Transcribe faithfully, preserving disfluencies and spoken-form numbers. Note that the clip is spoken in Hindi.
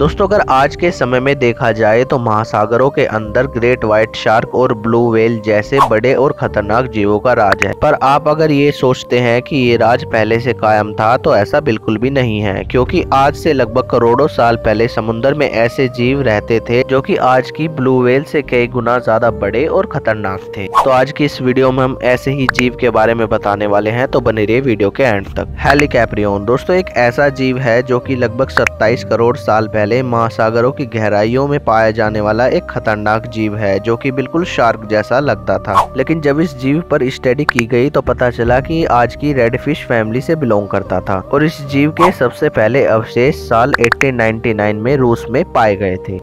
दोस्तों अगर आज के समय में देखा जाए तो महासागरों के अंदर ग्रेट व्हाइट शार्क और ब्लू व्हेल जैसे बड़े और खतरनाक जीवों का राज है। पर आप अगर ये सोचते हैं कि ये राज पहले से कायम था तो ऐसा बिल्कुल भी नहीं है, क्योंकि आज से लगभग करोड़ों साल पहले समुद्र में ऐसे जीव रहते थे जो कि आज की ब्लू व्हेल से कई गुना ज्यादा बड़े और खतरनाक थे। तो आज की इस वीडियो में हम ऐसे ही जीव के बारे में बताने वाले हैं, तो बने रहिए वीडियो के एंड तक। हेलिकैप्रियन दोस्तों एक ऐसा जीव है जो कि लगभग सत्ताईस करोड़ साल पहले महासागरों की गहराइयों में पाया जाने वाला एक खतरनाक जीव है जो कि बिल्कुल शार्क जैसा लगता था। लेकिन जब इस जीव पर स्टडी की गई तो पता चला कि आज की रेडफिश फैमिली से बिलोंग करता था और इस जीव के सबसे पहले अवशेष साल अठारह सौ निन्यानवे में रूस में पाए गए थे।